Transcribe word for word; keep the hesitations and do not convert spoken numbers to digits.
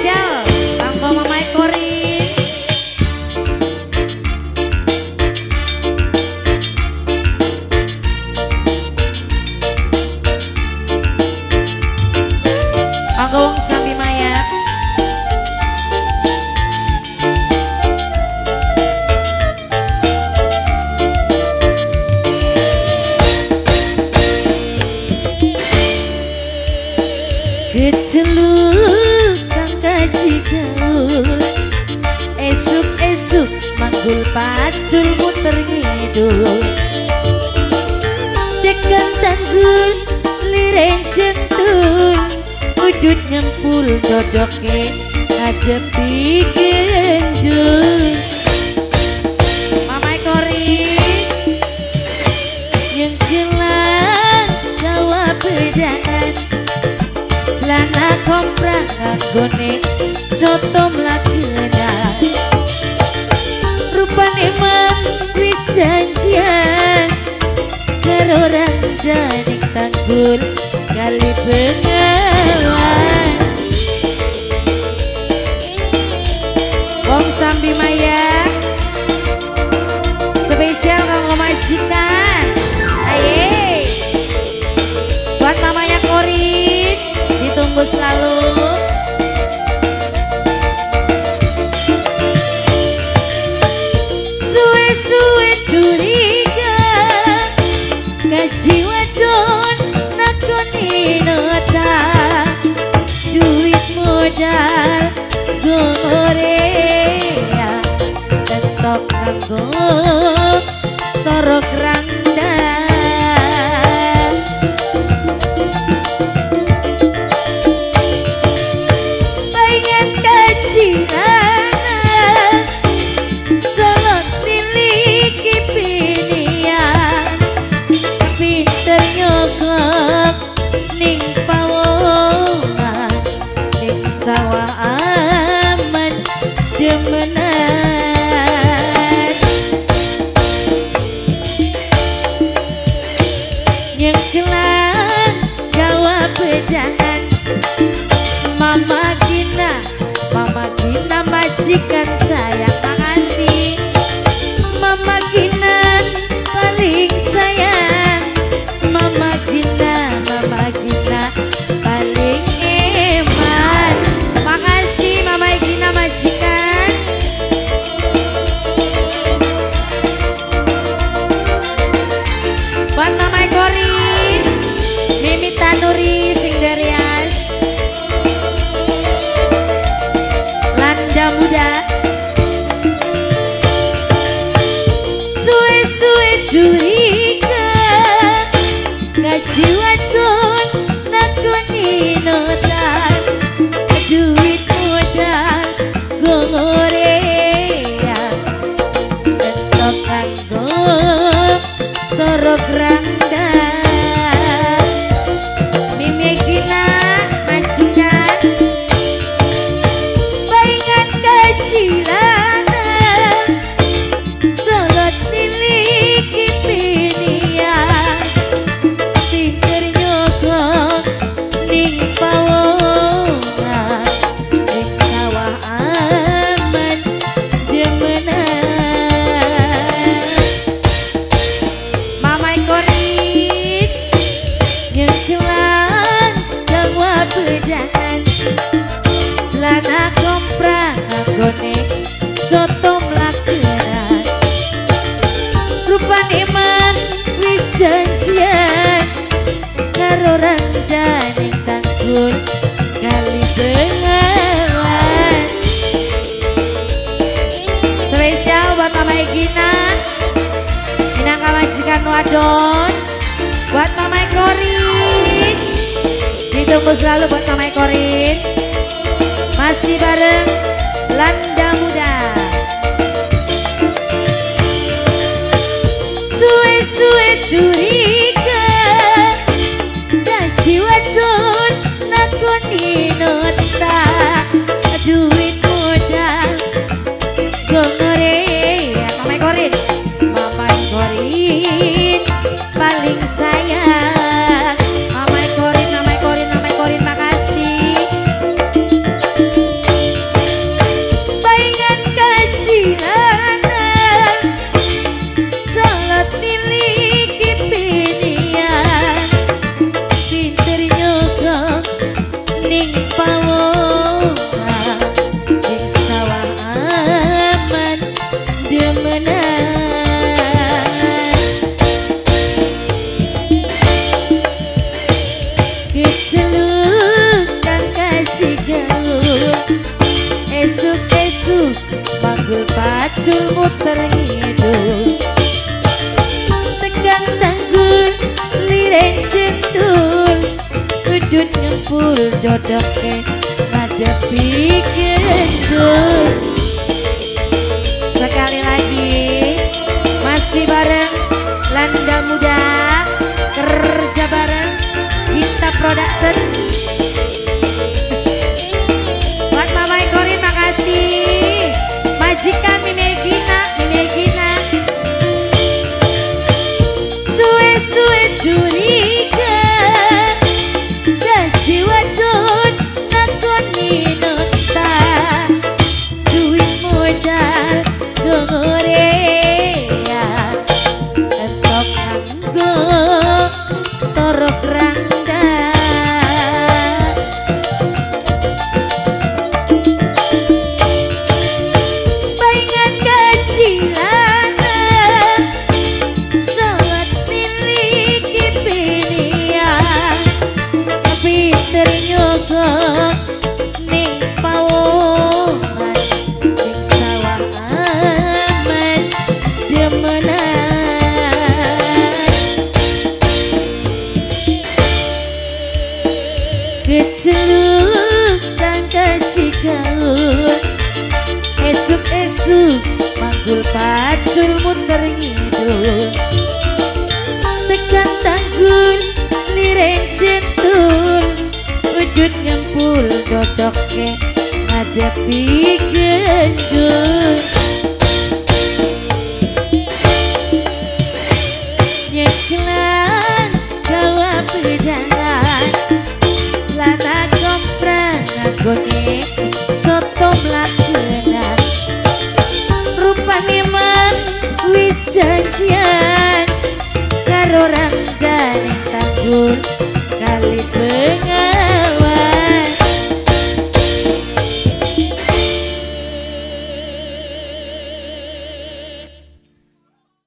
Spesial Kanggo Mama Korin. Kanggo wong Sambi Maya. Keceluk kang kaji gaul, esuk-esuk manggul pacul muter ngidul, dekan tanggul lireng centul, udut nyempul dodoke ngadepi gendul. Mama Korin yang jelas jawab bedangan, celana komprang kanggone coto mlakenan, rupane mang wis janjian karo randaning tanggul kali Bengawan. Wong Sambi Maya spesial kanggo majikan. Aye buat mamanya Korin, ditunggu selalu. Suwe-suwe curiga gaji wadon nakoni nota, duit modal gorea tentok kanggo torok randang. Ning pawongan ning sawah aman demenan, nyengkelan jawab bedangan. Mama Gina, Mama Gina majikan saya, makasih Mama Gina paling sayang. Mama Gina, Mama Gina paling eman. Makasih Mama Gina majikan. Buat Mama Korin, Mimi Tanuri sing dari As, Landa Muda. Suwe-suwe curiga gaji wadon nakoni nota, duit modal gorea tentok kanggo torok randang. Mimi Gina majikan baingan gaji lanang, solot tiliki pinian, ning pawongan ning sawah aman demenan. Mama Korin nyengkelan jawab bedangan, celana komprang anggone coto mlakenan, rupane man wis janjian karo randaning tanggul kali Bengawan. Spesial buat Mama Gina, minangka majikan wadon. Buat Mama Korin, ditunggu selalu buat Mama Korin. Masih bareng Landa Muda. Suwe-suwe curiga gaji wadon nakoni nota, duit modal gorea. Mama Korin, Mama Korin paling sayang. Mama Korin, Mama Korin, Mama Korin makasih. muter ngidul tekan tanggul lirik jentul udut nyempul dodoke ngadepi gendul. Sekali lagi masih bareng Landa Muda kerja bareng Gita Production. Buat Mama Ekorin makasih, majikan Mime Gina, Mime Gina. Suwe-suwe curiga gaji wadon nakoni nota duit modal Gorea entok kanggo torok randa baingan kecilana sawat miliki pinia tapi ternyogok ning pawongan ning sawah aman demenan keceluk kang kacikaun esuk-esuk manggul pacul muter ngidul tekan tanggul lirik jentul udut nyempul dodoke ngadepi gendul. Nyeklan gawa pedangan lana kompran nggone coto mlakenan rupane man wis janjian karo ranggane tanggul kali bengan